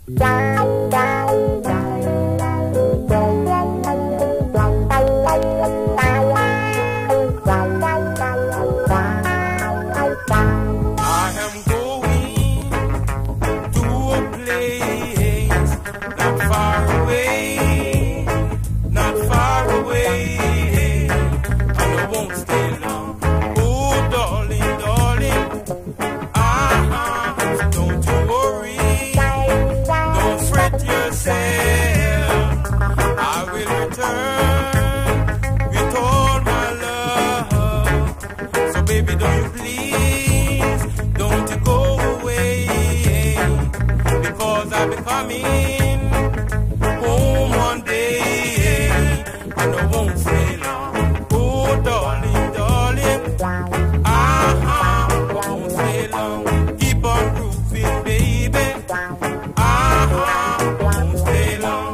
Baby, don't you please, don't you go away, because I'll be coming home one day, and I won't stay long. Oh, darling, darling, I won't stay long. Keep on grooving, baby, I won't stay long.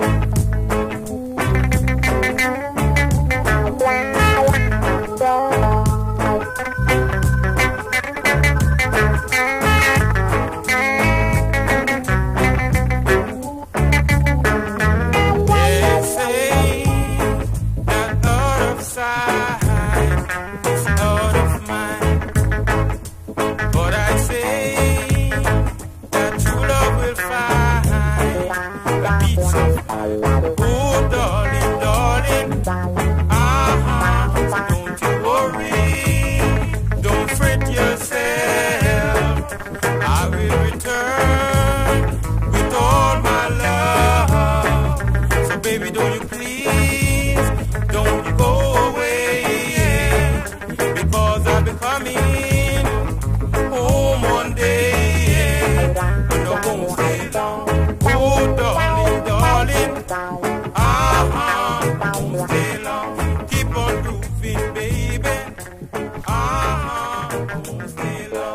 Oh, darling, darling, don't you worry, don't fret yourself. I will return with all my love. So baby, don't you please, don't you go away, because I'll be coming home one day, and I won't stay long. Oh, darling, darling, don't stay long. Keep on grooving, baby, don't stay long.